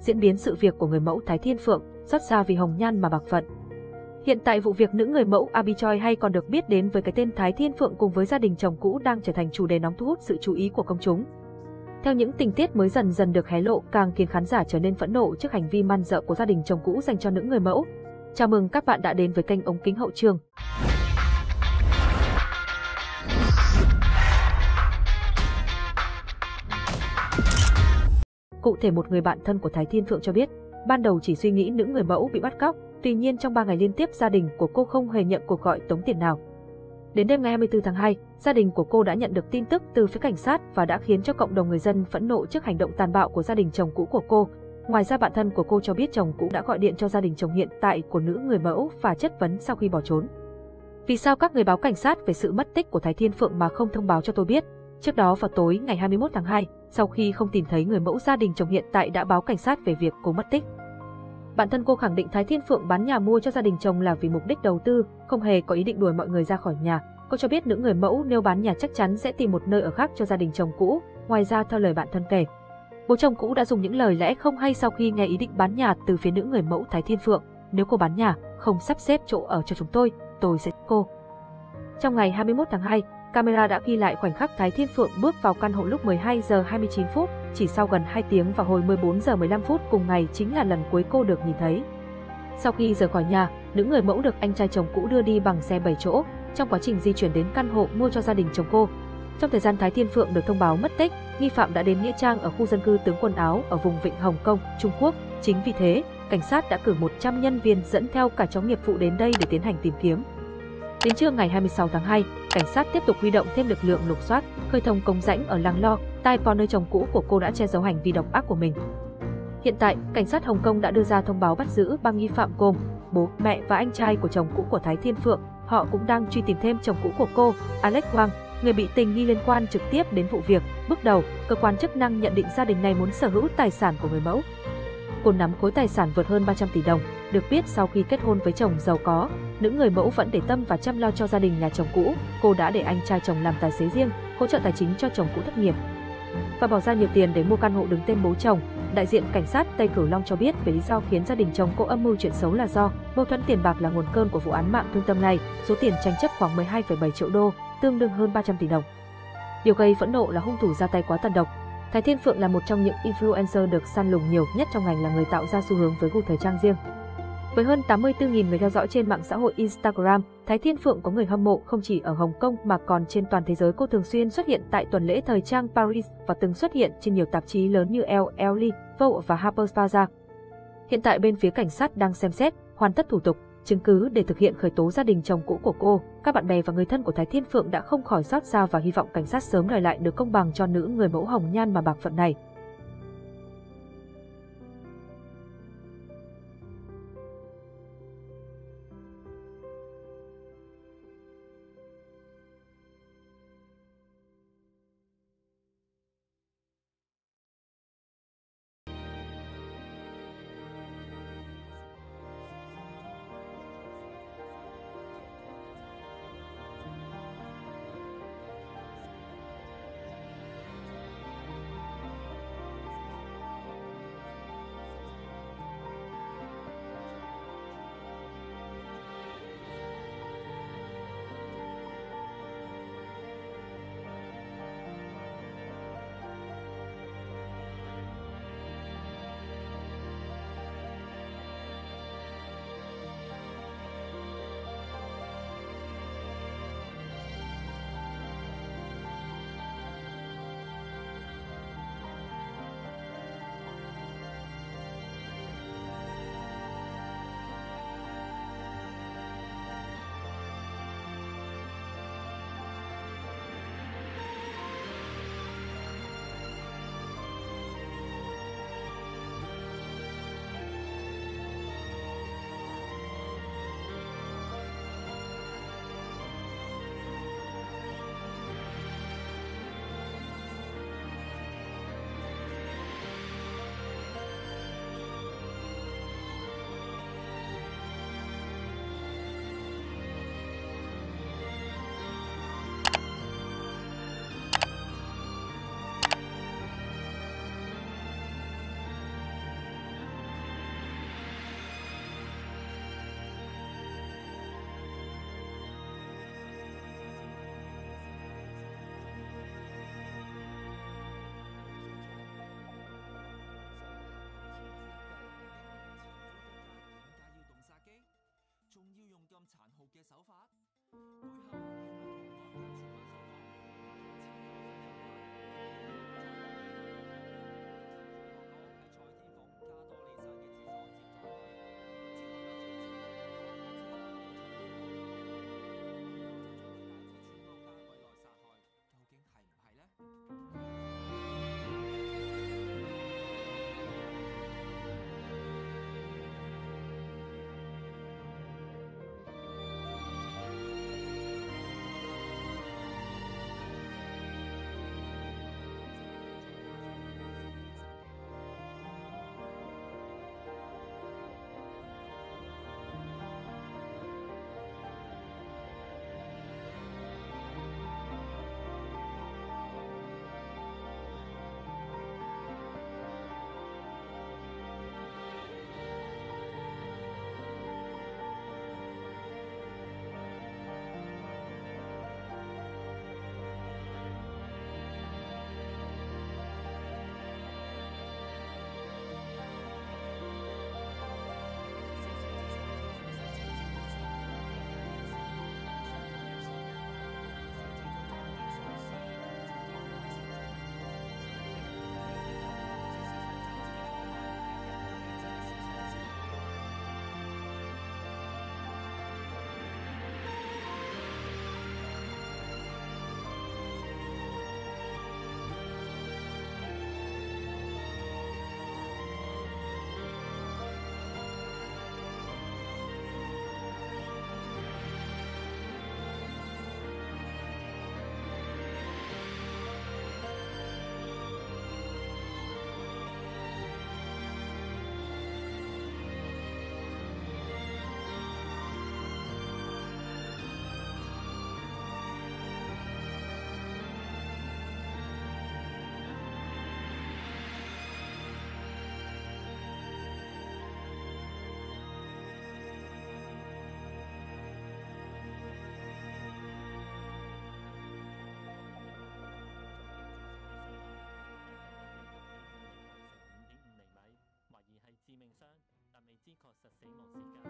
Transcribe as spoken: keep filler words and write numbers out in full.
diễn biến sự việc của người mẫu Thái Thiên Phượng, xót xa vì hồng nhan mà bạc phận. Hiện tại vụ việc nữ người mẫu Abby Choi hay còn được biết đến với cái tên Thái Thiên Phượng cùng với gia đình chồng cũ đang trở thành chủ đề nóng thu hút sự chú ý của công chúng. Theo những tình tiết mới dần dần được hé lộ càng khiến khán giả trở nên phẫn nộ trước hành vi man dợ của gia đình chồng cũ dành cho nữ người mẫu. Chào mừng các bạn đã đến với kênh ống kính hậu trường. Cụ thể, một người bạn thân của Thái Thiên Phượng cho biết, ban đầu chỉ suy nghĩ nữ người mẫu bị bắt cóc, tuy nhiên trong ba ngày liên tiếp gia đình của cô không hề nhận cuộc gọi tống tiền nào. Đến đêm ngày hai mươi tư tháng hai, gia đình của cô đã nhận được tin tức từ phía cảnh sát và đã khiến cho cộng đồng người dân phẫn nộ trước hành động tàn bạo của gia đình chồng cũ của cô. Ngoài ra, bạn thân của cô cho biết chồng cũ đã gọi điện cho gia đình chồng hiện tại của nữ người mẫu và chất vấn sau khi bỏ trốn. Vì sao các người báo cảnh sát về sự mất tích của Thái Thiên Phượng mà không thông báo cho tôi biết? Trước đó vào tối ngày hai mươi mốt tháng hai, sau khi không tìm thấy người mẫu, gia đình chồng hiện tại đã báo cảnh sát về việc cô mất tích. Bản thân cô khẳng định Thái Thiên Phượng bán nhà mua cho gia đình chồng là vì mục đích đầu tư, không hề có ý định đuổi mọi người ra khỏi nhà. Cô cho biết nữ người mẫu nếu bán nhà chắc chắn sẽ tìm một nơi ở khác cho gia đình chồng cũ. Ngoài ra, theo lời bạn thân kể, bố chồng cũ đã dùng những lời lẽ không hay sau khi nghe ý định bán nhà từ phía nữ người mẫu Thái Thiên Phượng. Nếu cô bán nhà, không sắp xếp chỗ ở cho chúng tôi, tôi sẽ giết cô. Trong ngày hai mươi mốt tháng hai, camera đã ghi lại khoảnh khắc Thái Thiên Phượng bước vào căn hộ lúc mười hai giờ hai mươi chín phút, chỉ sau gần hai tiếng vào hồi mười bốn giờ mười lăm phút cùng ngày chính là lần cuối cô được nhìn thấy. Sau khi rời khỏi nhà, nữ người mẫu được anh trai chồng cũ đưa đi bằng xe bảy chỗ, trong quá trình di chuyển đến căn hộ mua cho gia đình chồng cô. Trong thời gian Thái Thiên Phượng được thông báo mất tích, nghi phạm đã đến nghĩa trang ở khu dân cư Tướng Quần Áo ở vùng Vịnh Hồng Kông, Trung Quốc. Chính vì thế, cảnh sát đã cử một trăm nhân viên dẫn theo cả chó nghiệp vụ đến đây để tiến hành tìm kiếm. Đến trưa ngày hai mươi sáu tháng hai, cảnh sát tiếp tục huy động thêm lực lượng lục soát, khơi thông cống rãnh ở làng Lo, Tai Po nơi chồng cũ của cô đã che giấu hành vi độc ác của mình. Hiện tại, cảnh sát Hồng Kông đã đưa ra thông báo bắt giữ ba nghi phạm gồm bố, mẹ và anh trai của chồng cũ của Thái Thiên Phượng. Họ cũng đang truy tìm thêm chồng cũ của cô, Alex Wang, người bị tình nghi liên quan trực tiếp đến vụ việc. Bước đầu, cơ quan chức năng nhận định gia đình này muốn sở hữu tài sản của người mẫu. Cô nắm khối tài sản vượt hơn ba trăm tỷ đồng. Được biết, sau khi kết hôn với chồng giàu có, nữ người mẫu vẫn để tâm và chăm lo cho gia đình nhà chồng cũ. Cô đã để anh trai chồng làm tài xế riêng, hỗ trợ tài chính cho chồng cũ thất nghiệp và bỏ ra nhiều tiền để mua căn hộ đứng tên bố chồng. Đại diện cảnh sát Tây Cửu Long cho biết về lý do khiến gia đình chồng cô âm mưu chuyện xấu là do mâu thuẫn tiền bạc là nguồn cơn của vụ án mạng thương tâm này. Số tiền tranh chấp khoảng mười hai phẩy bảy triệu đô, tương đương hơn ba trăm tỷ đồng. Điều gây phẫn nộ là hung thủ ra tay quá tàn độc. Thái Thiên Phượng là một trong những influencer được săn lùng nhiều nhất trong ngành, là người tạo ra xu hướng với gu thời trang riêng. Với hơn tám mươi tư nghìn người theo dõi trên mạng xã hội Instagram, Thái Thiên Phượng có người hâm mộ không chỉ ở Hồng Kông mà còn trên toàn thế giới. Cô thường xuyên xuất hiện tại tuần lễ thời trang Paris và từng xuất hiện trên nhiều tạp chí lớn như Elle, Vogue và Harper's Bazaar. Hiện tại bên phía cảnh sát đang xem xét, hoàn tất thủ tục, chứng cứ để thực hiện khởi tố gia đình chồng cũ của cô. Các bạn bè và người thân của Thái Thiên Phượng đã không khỏi xót xa và hy vọng cảnh sát sớm đòi lại được công bằng cho nữ người mẫu hồng nhan mà bạc phận này. 手法，背後係咪同外界傳聞所講同前輩分有關？哥哥喺蔡天鳳加多利山嘅廁所接咗佢，之後有住前輩之後就將佢帶至村屋單位內殺害，究竟係唔係呢？ 懷疑係致命傷，但未知確實死亡時間。